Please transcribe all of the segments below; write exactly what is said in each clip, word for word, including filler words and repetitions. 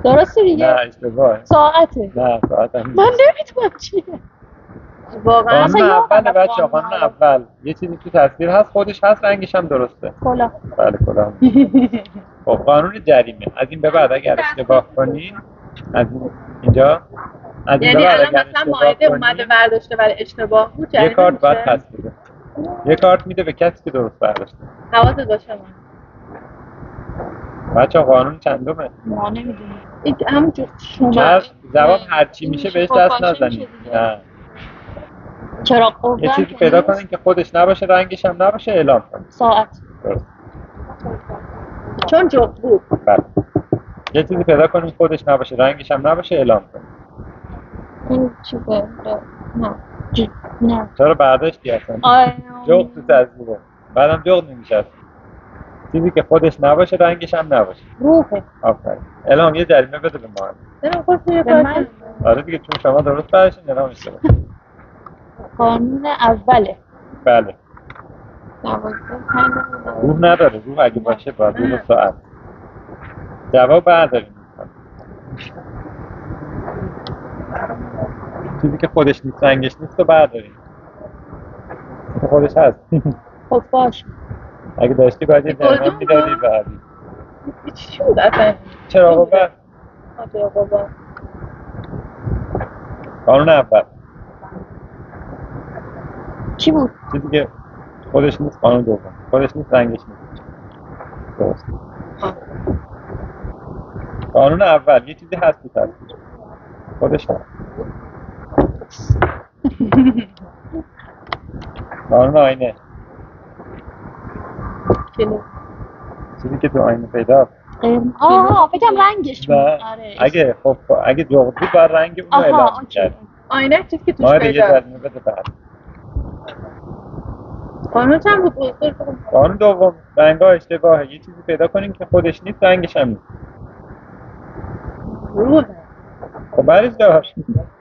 درسته دیگه؟ نه اشتباه. ساعته. نه ساعت هم من نمیتونم چیه واقعا قانون اول بچه قانون اول یه چیزی تو تصویر هست خودش هست رنگش هم درسته. کلا بله کلا. خب قانون جریمه از این به بعد اگر اشتباه کنین از این اینجا از این یعنی به بعد الان اگر مثلا اشتباه مائده کنین اومده برداشته ولی اشتباه بود یه جریمه کارت باید میشه؟ پس بده. یه کارت میده به کسی که درست برداشته. حواست باشه من بچه قانون چندمه؟ ما نمیدونیم این همونجور شما هر جواب هر چی میشه بهش دست نزنید. نه چرا قوه یه چیزی پیدا کنین که خودش نباشه رنگش هم نباشه اعلام کنین. ساعت درست. چون جفت بود. بله. یه چیزی پیدا کنین خودش نباشه رنگش هم نباشه اعلام کنین. این چیزه نه جی نه چرا برداشتی اصلا؟ جغد تو تصویره بعدم جغد نمیشه چیزی که خودش نباشه رنگش هم نباشه. روحه. آفرین. الهام یه جریمه بده به ما. برم خود یه به من آره دیگه چون شما درست برداشتین الهام اشتباه. قانون اوله. بله. دوازده روح نداره. روح اگه باشه باید روح ساعت. جواب برداریم. چیزی که خودش نیست رنگش نیست رو برداریم. که خودش هست. خب باش. اگه داشتی باید یه جریمه میدادی بعدی. چی بود اصلا؟ چرا بابا؟ چرا بابا؟ قانون اول. چی بود؟ چیزی که خودش نیست قانون دوم. خودش نیست رنگش نیست. درست. قانون اول یه چیزی هست تو تصویر. خودش هست. قانون آینه. چیزی که تو آینه پیدا آها فکرم رنگش بود. آره. اگه خب اگه جغد بود باید رنگ اون رو اعلام کرد. آینه چیزی که توش ما پیدا. یه جریمه بده بعد. قانون چند بود؟ قانون دوم رنگ‌ها اشتباهه. یه چیزی پیدا کنین که خودش نیست رنگش هم نیست. روح. خب برش داشت.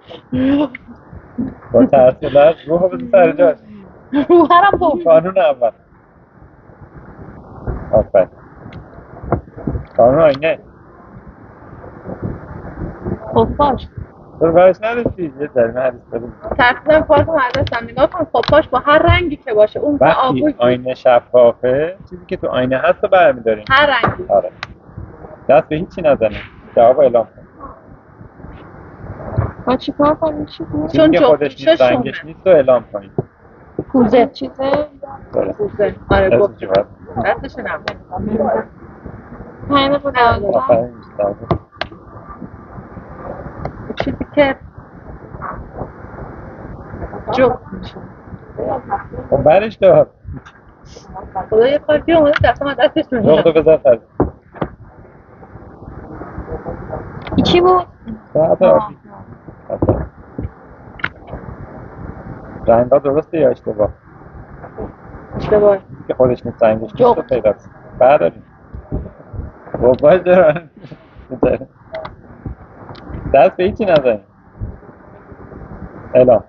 با ترسیلت روح بزن سر جاش. روح هم بود. قانون اول. آفرین. قانون آینه. خب باش. تو برش نداشتی یه جریمه حدیث بده. ترسیدم کارتو مدرسم نگاه کن خب پاش با هر رنگی که باشه اون که آبوی وقتی آینه شفافه چیزی که تو آینه هست رو برمی‌داریم. هر رنگی. آره. دست به هیچی نزنیم. جواب اعلام کن. با چی کار کنیم چی بود؟ چون که خودش نیست رنگش نیست رو اعلام کنیم. کوزه چیزه؟ کوزه. آره گفت. دستش نمی‌کنم. همه بود آفرین استاد. چیزی که جفت میشه. خب برش دار. خدا یه کار که اومده دست من دستش میشه. جغدو بذار سر. چی بود؟ ساعت آبی. رنگ‌ها درسته یا اشتباه؟ اشتباه. که خودش نیست رنگش نیست رو پیدا کنیم. برداریم. خب باش دارن. دست به هیچی نزنیم. اعلام.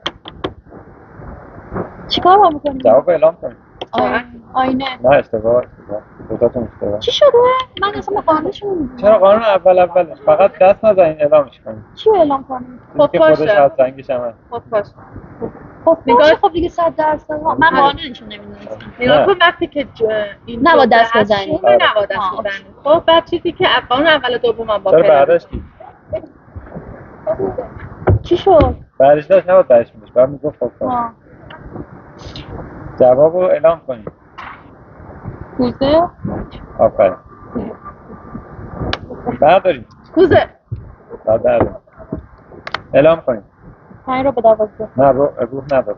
چی کار با میکنیم؟ جواب اعلام کنیم. آینه. نه اشتباه اشتباه. دوتاتون اشتباه. چی شده؟ من اصلا قانونشو نمیدونم. چرا قانون اول اولش فقط دست نزنین اعلامش کنیم. چی اعلام کنیم؟ خب که خودش هست رنگش هم هست. خب باشه. خب باشه خب دیگه صد درصد من قانونشو نمیدونستم. نگاه کن وقتی که این نباید دست بزنی. نباید دست بزنی. خب بعد چیزی که قانون اول دوم هم با چرا برداشتی؟ چی شد؟ برش داشت نباید برش میداشت باید میگفت خب جواب رو اعلام کنیم. کوزه؟ آفرین. برداریم. کوزه. برداریم. اعلام کنیم. پنج رو به دوازده. نه رو روح نداره.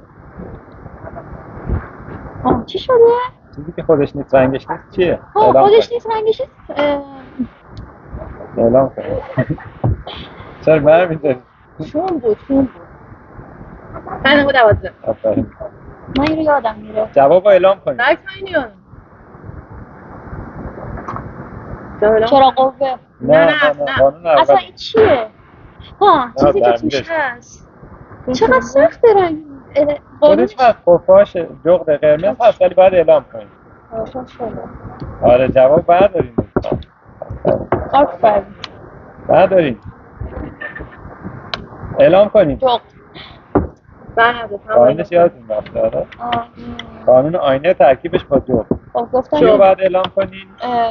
آه چی شده؟ چیزی که خودش نیست رنگش نیست چیه؟ آه خودش نیست رنگش نیست؟ اعلام کنیم. چرا برمی‌داری؟ شون بود شون بود. پنج رو دوازده. آفرین. من اینو یادم میره. جواب رو اعلام کنیم. رایت من اینو یادم. چرا قوه؟ نه نه نه قانون اول. اصلا این چیه؟ ها چیزی که توش هست. چقدر سخته رنگ. خودش هست خفاش جغد قرمز هست ولی باید اعلام کنیم. آره جواب برداریم. آفرین. بردارین اعلام کنین جغد. بله قانونش یادتون رفته آره؟ آه. قانون آینه ترکیبش با جغد خب گفتم چی رو باید اعلام کنین؟ اه،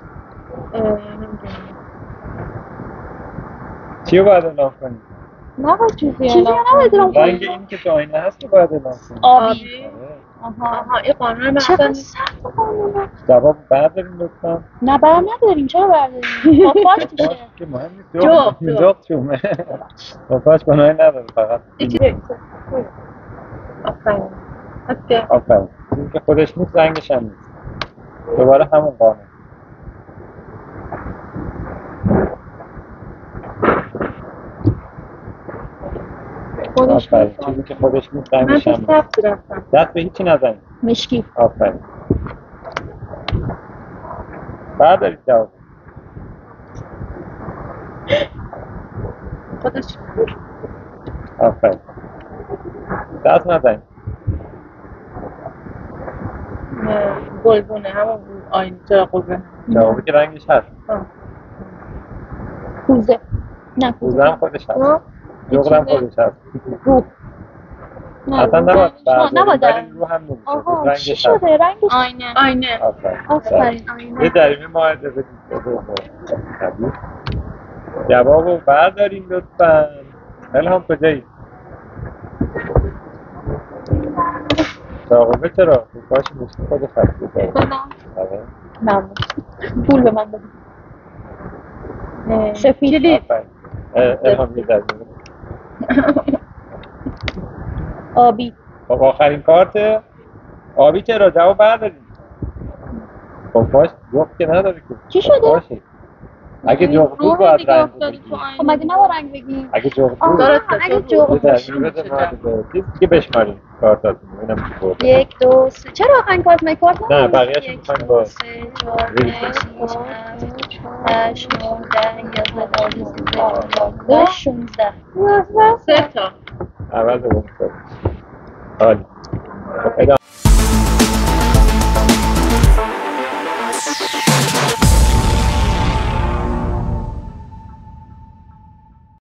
چی رو باید اعلام کنین؟ نباید چیزی چیزی اعلام رو نباید اعلام کنی. رنگ این که تو آینه هست رو باید اعلام کنین آبی. آبی آره. آها. آها این قانون مثلا چقدر سخت قانونه. جواب بردارین لطفا نه بر نداریم چرا برداریم خفاش میشه باش که مهم نیست جغد، جغد جغد. جغد شومه باش گناهی نداره فقط یکی آفرین اوکی. آفرین چیزی که خودش نیست رنگش هم نیست دوباره همون قانون خودش آفرین نیست. چیزی که خودش نیست من رنگش تو هم نیست سخت رفتم دست به هیچی نزنید مشکی آفرین بردارید جواب خودش آفرین دست نزنید گلگونه همون آینه جاقوبه جوابی که رنگش هست کوزه نه کوزه هم خودش هست خب جغد هم خودش هست روح نه، اصلا رو نباید نه، نباید. برداریم ولی رو هم نمیشه آها چی رنگش هست شده رنگش آینه. آینه آفرین آفرین یه آینه جریمه معاهده بدید قبول جواب رو برداریم لطفا الهام کجایی؟ جاقوبه چرا؟ کاش مشکی خودش هست بدم. آره. ممنون پول به من بدید سفید کلید آفرین اه، الهام یه جریمه آبی خب آخرین کارت آبی چرا؟ جواب برداریم خب باش جفت که نداره که چی شده؟ باشه اگه جغد بود روح باید دیگه رنگ افتاده بگیری تو آینه. خب مگه نبا رنگ بگیم اگه جغد آه، بود دارد اگه یه جغد جریمه بده معاهده چیز دیگه بشماریم کارتاتون ببینم چی بود یک دو سه چرا آخرین کارت می کارت نه نداریم؟ بقیه‌شو یک می‌خوایم دو با سه چهار ریز پنج کنیم. شیش هفت هشت نه ده یازده دوازده سیزده چهارده شانزده سه تا عوض اون شد. حالی خب ادامه